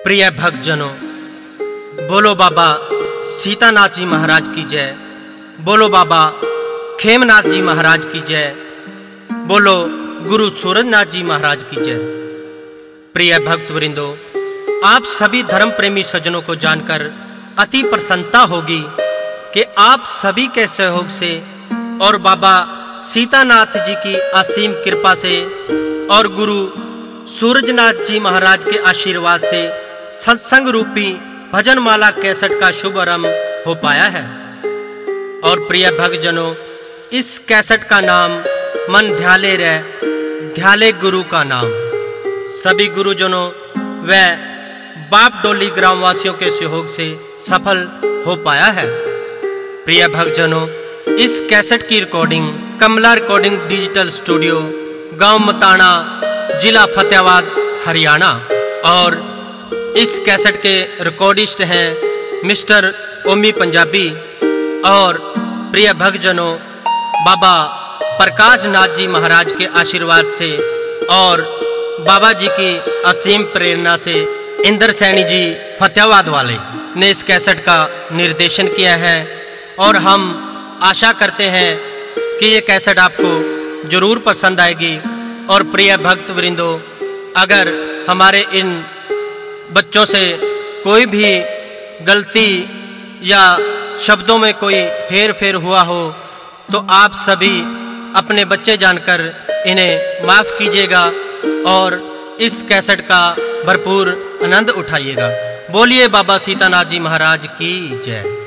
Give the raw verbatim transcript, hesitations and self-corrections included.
प्रिय भक्तजनों, बोलो बाबा सीतानाथ जी महाराज की जय। बोलो बाबा खेमनाथ जी महाराज की जय। बोलो गुरु सूरजनाथ जी महाराज की जय। प्रिय भक्तवृंदो, आप सभी धर्म प्रेमी सज्जनों को जानकर अति प्रसन्नता होगी कि आप सभी के सहयोग से और बाबा सीतानाथ जी की असीम कृपा से और गुरु सूरजनाथ जी महाराज के आशीर्वाद से सत्संग रूपी भजनमाला कैसेट का शुभ आरंभ हो पाया है। और प्रिय भक्तजनों, इस कैसेट का नाम मन ध्याले रे ध्याले गुरु का नाम सभी गुरुजनों व बाप डोली ग्रामवासियों के सहयोग से सफल हो पाया है। प्रिय भक्तजनों, इस कैसेट की recording Kamla Recording Digital Studio, गांव मताना, जिला फतेहाबाद, हरियाणा। और इस कैसेट के रिकॉर्डिस्ट हैं मिस्टर ओमी पंजाबी। और प्रिय भक्तजनों, बाबा प्रकाश नाथ जी महाराज के आशीर्वाद से और बाबा जी की असीम प्रेरणा से इंद्र सैनी जी फतेहाबाद वाले ने इस कैसेट का निर्देशन किया है। और हम आशा करते हैं कि ये कैसेट आपको जरूर पसंद आएगी। और प्रिय भक्तवृंदो, अगर हमारे इन बच्चों से कोई भी गलती या शब्दों में कोई हेर फेर हुआ हो तो आप सभी अपने बच्चे जानकर इन्हें माफ़ कीजिएगा और इस कैसेट का भरपूर आनंद उठाइएगा। बोलिए बाबा सीतानाथ जी महाराज की जय।